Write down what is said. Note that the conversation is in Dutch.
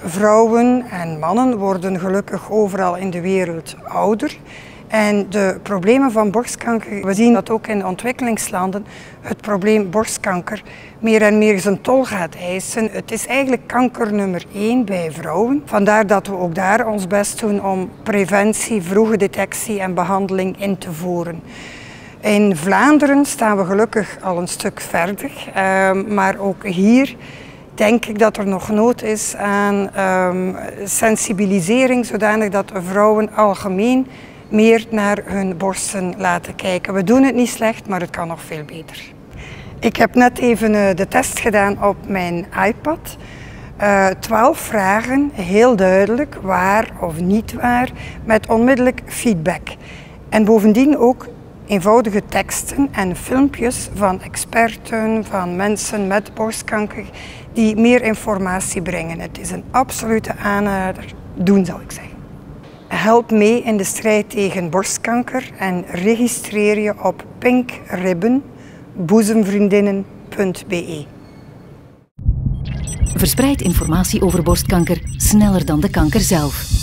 Vrouwen en mannen worden gelukkig overal in de wereld ouder. En de problemen van borstkanker, we zien dat ook in de ontwikkelingslanden het probleem borstkanker meer en meer zijn tol gaat eisen. Het is eigenlijk kanker nummer 1 bij vrouwen. Vandaar dat we ook daar ons best doen om preventie, vroege detectie en behandeling in te voeren. In Vlaanderen staan we gelukkig al een stuk verder, maar ook hier denk ik dat er nog nood is aan sensibilisering, zodanig dat vrouwen algemeen meer naar hun borsten laten kijken. We doen het niet slecht, maar het kan nog veel beter. Ik heb net even de test gedaan op mijn iPad. 12 vragen, heel duidelijk, waar of niet waar, met onmiddellijk feedback. En bovendien ook eenvoudige teksten en filmpjes van experten, van mensen met borstkanker, die meer informatie brengen. Het is een absolute aanrader. Doen, zou ik zeggen. Help mee in de strijd tegen borstkanker en registreer je op pinkribbenboezemvriendinnen.be. Verspreid informatie over borstkanker sneller dan de kanker zelf.